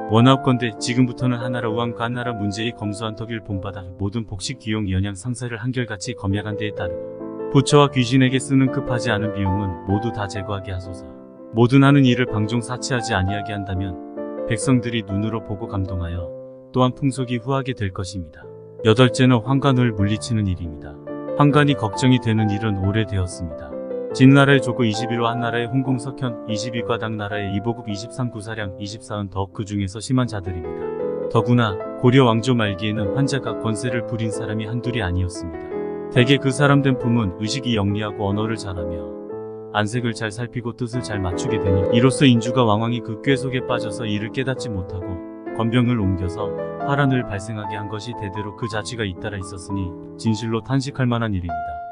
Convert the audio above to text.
원하옵건대 지금부터는 하나라 우왕 그 한나라 문제의 검소한 덕일 본받아 모든 복식 귀용 연양 상사를 한결같이 검약한 데에 따르고 부처와 귀신에게 쓰는 급하지 않은 비용은 모두 다 제거하게 하소서. 모든 하는 일을 방종 사치하지 아니하게 한다면 백성들이 눈으로 보고 감동하여 또한 풍속이 후하게 될 것입니다. 여덟째는 환관을 물리치는 일입니다. 환관이 걱정이 되는 일은 오래되었습니다. 진나라의 조고 21호 한나라의 홍공석현 22과당 나라의 이보국 23구사량 24은 더욱 그 중에서 심한 자들입니다. 더구나 고려 왕조 말기에는 환자가 권세를 부린 사람이 한둘이 아니었습니다. 대개 그 사람된 품은 의식이 영리하고 언어를 잘하며 안색을 잘 살피고 뜻을 잘 맞추게 되니 이로써 인주가 왕왕이 그 꾀 속에 빠져서 이를 깨닫지 못하고 권병을 옮겨서 화란을 발생하게 한 것이 대대로 그 자취가 잇따라 있었으니 진실로 탄식할 만한 일입니다.